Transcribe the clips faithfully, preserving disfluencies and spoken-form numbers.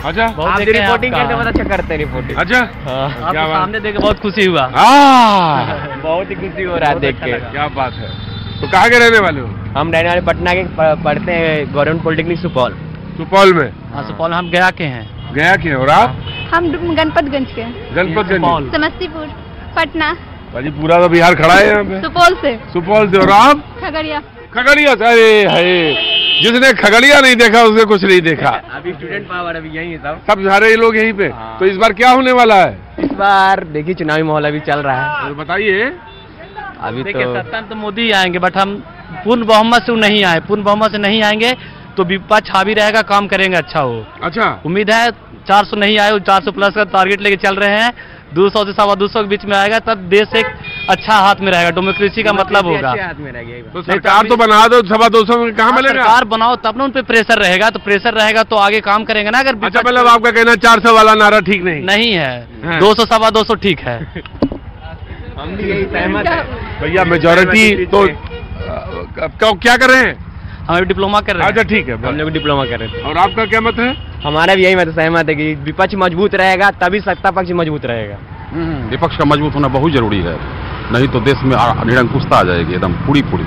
अच्छा, आप रिपोर्टिंग करते बहुत अच्छा करते हैं रिपोर्टिंग। अच्छा, आप तो सामने देख के बहुत खुशी हुआ। बहुत ही खुशी हो रहा है देख के। क्या बात है। तो कहाँ के रहने वाले हो? हम रहने वाले पटना के, पढ़ते हैं गवर्नमेंट पॉलिटेक्निक सुपौल। सुपौल में? हाँ, सुपौल हम गया के हैं। गया के? और आप? हम गणपतगंज के। गणपतगंज, समस्तीपुर, पटना। भाजी पूरा तो बिहार खड़ा है यहाँ पे। सुपौल से। सुपौल से। और आप? खगड़िया। खगड़िया से? अरे है, जिसने खगड़िया नहीं देखा उसने कुछ नहीं देखा। अभी स्टूडेंट पावर अभी यही है सब सब सारे लोग यहीं पे। तो इस बार क्या होने वाला है? इस बार देखिए चुनावी माहौल अभी चल रहा है। तो बताइए। अभी तो सत्ता तो मोदी आएंगे, बट हम पूर्ण बहुमत से नहीं आए। पूर्ण बहुमत से नहीं आएंगे तो विपक्ष हावी रहेगा, काम करेंगे, अच्छा हो। अच्छा, उम्मीद है चार सौ नहीं आए, चार सौ प्लस का टारगेट लेके चल रहे हैं। दो सौ से सवा दो सौ के बीच में आएगा तब देश एक अच्छा हाथ में रहेगा। डेमोक्रेसी का मतलब होगा। तो सरकार तो बना दो, सवा दो सौ में कहाँ मिलेगा? सरकार बनाओ तब ना उन पे प्रेशर रहेगा, तो प्रेशर रहेगा तो आगे काम करेंगे ना। अगर अच्छा, मतलब आपका कहना चार सौ वाला नारा ठीक नहीं नहीं है, दो सौ सवा दो सौ ठीक है। हम भी यही सहमत है भैया। मेजोरिटी तो क्या कर रहे हैं? हम डिप्लोमा कर रहे हैं। अच्छा, ठीक है, हम लोग डिप्लोमा कर रहे थे। और आपका क्या मत है? हमारा भी यही मत सहमत है कि विपक्ष मजबूत रहेगा तभी सत्ता पक्ष मजबूत रहेगा। विपक्ष का मजबूत होना बहुत जरूरी है, नहीं तो देश में निरंकुशता आ जाएगी एकदम पूरी पूरी।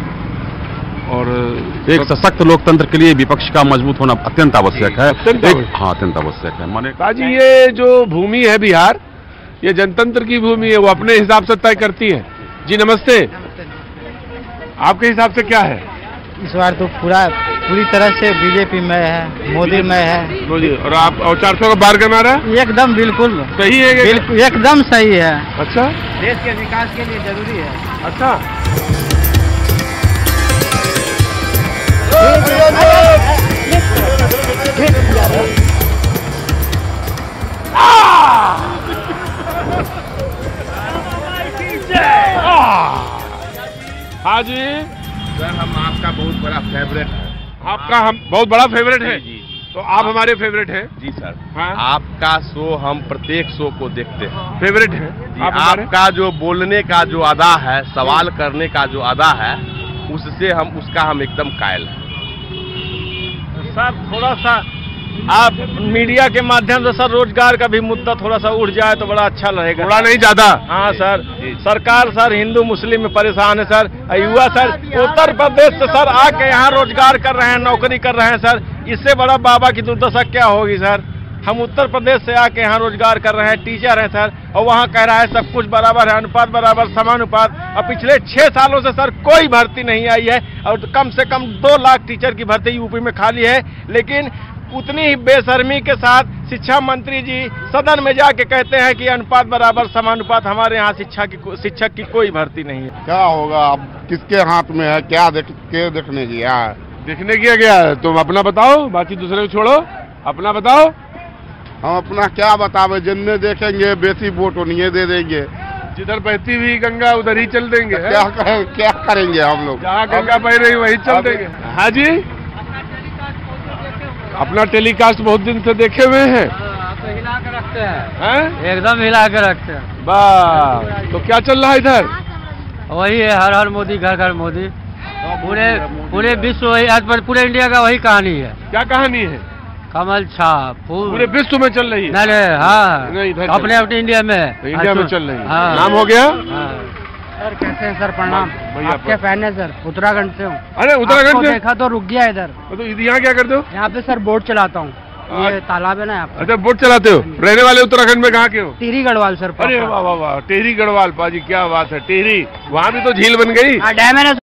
और एक सशक्त लोकतंत्र के लिए विपक्ष का मजबूत होना अत्यंत आवश्यक है। हाँ, अत्यंत आवश्यक है। माने बाजी, ये जो भूमि है बिहार, ये जनतंत्र की भूमि है, वो अपने हिसाब से तय करती है। जी नमस्ते। आपके हिसाब से क्या है इस बार? तो पूरा पूरी तरह से बीजेपी में है, मोदी में है। मोदी। और आप और चार सौ का बार करना रहा है? एकदम बिल्कुल सही है। बिल्कुल एकदम सही है। अच्छा, देश के विकास के लिए जरूरी है। अच्छा। हाँ जी सर, हम आपका बहुत बड़ा फेवरेट है। आपका हम बहुत बड़ा फेवरेट है? जी, तो आप हमारे फेवरेट हैं? जी सर। हाँ? आपका शो हम प्रत्येक शो को देखते हैं। फेवरेट है आप आपका जो बोलने का जो अदा है, सवाल करने का जो अदा है, उससे हम उसका हम एकदम कायल हैं। सर थोड़ा सा आप मीडिया के माध्यम से सर रोजगार का भी मुद्दा थोड़ा सा उठ जाए तो बड़ा अच्छा रहेगा। थोड़ा नहीं ज्यादा? हाँ सर, सरकार सर हिंदू मुस्लिम में परेशान है सर। युवा सर उत्तर प्रदेश से सर आके यहाँ रोजगार कर रहे हैं, नौकरी कर रहे हैं सर। इससे बड़ा बाबा की दुर्दशा क्या होगी सर? हम उत्तर प्रदेश से आके यहाँ रोजगार कर रहे हैं, टीचर हैं सर, और वहाँ कह रहा है सब कुछ बराबर है, अनुपात बराबर, समानुपात। और पिछले छह सालों से सर कोई भर्ती नहीं आई है, और कम से कम दो लाख टीचर की भर्ती यूपी में खाली है। लेकिन उतनी ही बेशर्मी के साथ शिक्षा मंत्री जी सदन में जाके कहते हैं कि अनुपात बराबर, समानुपात, हमारे यहाँ शिक्षा की शिक्षक की कोई भर्ती नहीं है। क्या होगा अब? किसके हाथ में है? क्या देख के देखने गया है? देखने गया गया है? तुम अपना बताओ, बाकी दूसरे को छोड़ो, अपना बताओ। हम अपना क्या बतावे? जिनने देखेंगे बेसी वोट उन्हें दे देंगे। जिधर बहती हुई गंगा उधर ही चल देंगे। क्या करें, क्या करेंगे हम लोग? जहाँ गंगा बह रही वही चल देंगे। हाँ जी, अपना टेलीकास्ट बहुत दिन से देखे हुए हैं। तो हिला कर रखते हैं, हैं? एकदम हिला कर रखते हैं। वाह, तो क्या चल रहा है इधर? वही है, हर हर मोदी, घर घर मोदी। पूरे पूरे विश्व वही, आज पर पूरे इंडिया का वही कहानी है। क्या कहानी है? कमल छाप पूरे विश्व में चल रही है। नहीं नहीं, हाँ नहीं, इधर अपने अपने इंडिया में, तो इंडिया में चल रही है। हाँ। नाम हो गया? सर कैसे हैं सर? प्रणाम। आपके फैन है सर, उत्तराखंड से हूँ। अरे उत्तराखंड से? देखा तो रुक गया इधर। तो यहाँ क्या करते हो? यहाँ पे सर बोट चलाता हूँ, ये तालाब है ना यहाँ पे। अच्छा, बोट चलाते हो? रहने वाले उत्तराखंड में कहाँ के हो? टिहरी गढ़वाल सर। अरे वाह वाह वाह, टिहरी गढ़वाल, पाजी क्या बात है। टिहरी, वहाँ भी तो झील बन गई। डैम है ना।